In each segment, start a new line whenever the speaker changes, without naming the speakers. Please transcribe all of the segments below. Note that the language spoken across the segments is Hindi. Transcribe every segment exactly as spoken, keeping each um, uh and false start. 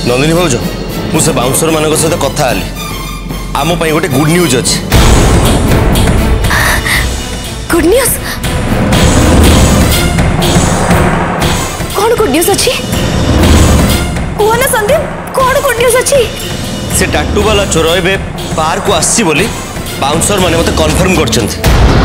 नंदिनी भाउज मुझे बाउंसर मान सहित कथा हेली आम गोटे गुड न्यूज अच्छे।
गुड न्यूज कौन गुड न्यूज अच्छी कहना संदीप कौन गुड न्यूज अच्छी?
से टाटू वाला चोर ए पार्क को आसी बोली बाउंसर माने मते कन्फर्म करछन्ती।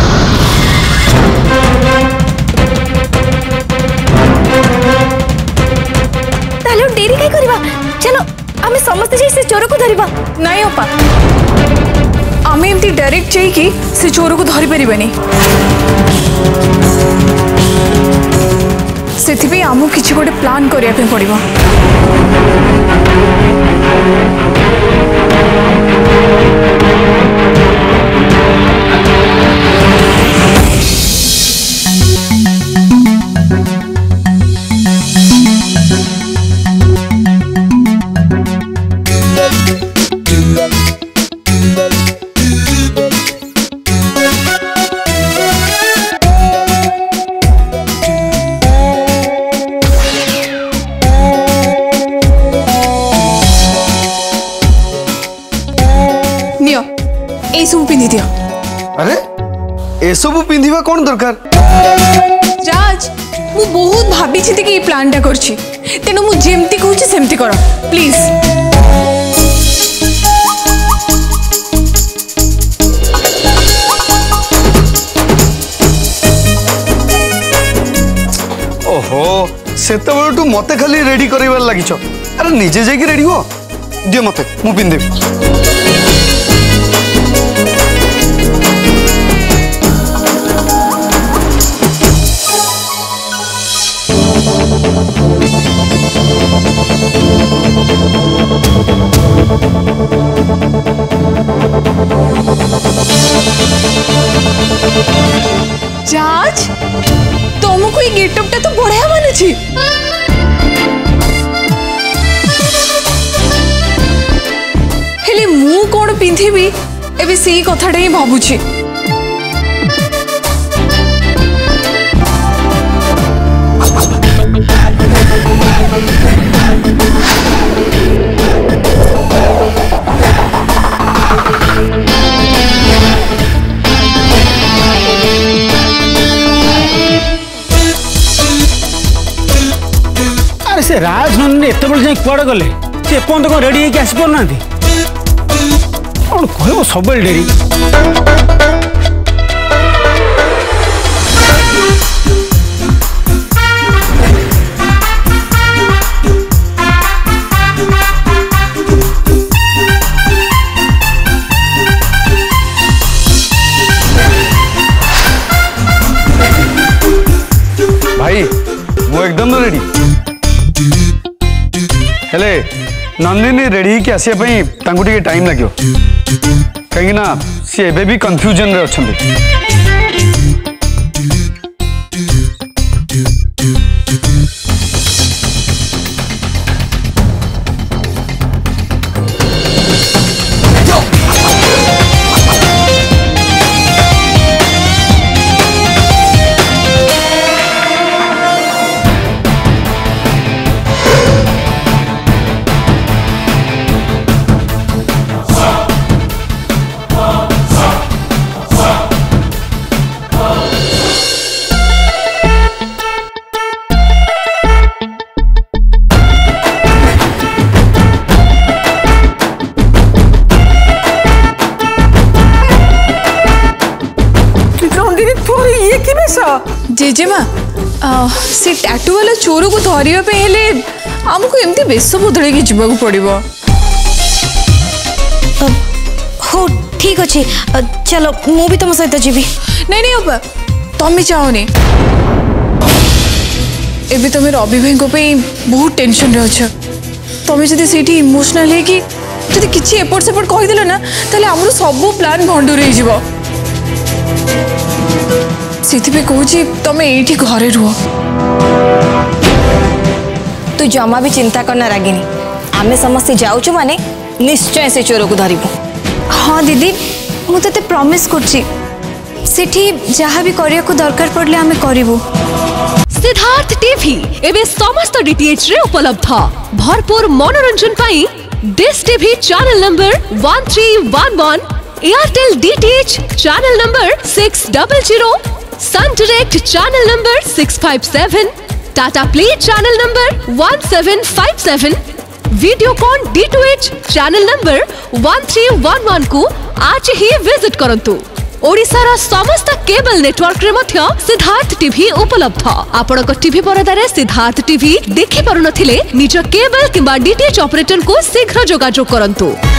ताले डेरी काई करबा चलो आमे समस्त जाई से चोर को धरिबा।
नहीं अपा आमे एमती डायरेक्ट जाई कि से चोर को धरि परिबानी सेथिबे आमु किछि गोटे प्लान करिया पे पड़िबो।
अरे ए सब पिंधिबा कौन दरकार?
राज मु बहुत भाभी छी कि प्लान टा करछि तेनु मु जेमती कहूछि सेमती करो प्लीज।
ओहो सेते बेलटू मते खाली रेडी करैबार लागिछ। अरे निजे जाई कि रेडी हो दियो मते मु पिंधेबी।
राज तुमको ये गेटअप टा तो बढ़िया माने छी। हेले मु कोन पिंधिबी एबे सेही कथाटा ही भाबुछी।
से राजनंदिनी एत बड़े जाए कुआड़े गले से एपर्त कौन रेडी होकर आसी पार ना कौन कह सब डेरी।
भाई वो एकदम रेडी हेले नंदिनी रेडी कि आसिया पई तांकु टिके टाइम लागियो कहीं ना सी एबे भी कंफ्यूजन रे अछंती। जेजेमा से टैटू वाला चोर को धरिया पे हेले हमको एमती बेस बदल के जीवा पड़ो।
हो ठीक अच्छे चलो मु भी तुम सहित जीवी।
नहीं नहीं अब तुम चाहनी एबे तुम रवि भाई को बहुत टेंशन रे अच्छा तुम जब से इमोशनल है कि जब किसी एपट सेपट कहीदेल ना ताले हमरो सब प्लान भंडूर हो सीथि कहूँ तुम ये घरे रुह।
तू जमा भी चिंता करना रागिनी आमे समस्ते जाऊँ माने निश्चय से चोर को धरबू। हाँ दीदी मु ते प्रॉमिस करछि सेठी जहाँ भी करिया को दरकार पड़ले आमे करिवु।
सिद्धार्थ टीवी एवं समस्त डीटीएच रे उपलब्ध। भरपूर मनोरंजन पाई Dish TV channel number one three one one, Airtel DTH channel number six double zero, Sun Direct channel number six five seven, Tata Play channel number one seven five seven, Videocon D two H channel number one three one one को आज ही विजिट करंतु। ओडिशार समस्त केबल नेटवर्क रे मध्य सिद्धार्थ टीवी उपलब्ध। आपण को टीवी परदारे सिद्धार्थ टीवी देखि पारु नथिले निज केबल किंबा डीटीएच ऑपरेटर को शीघ्र जोगाजोग करंतु।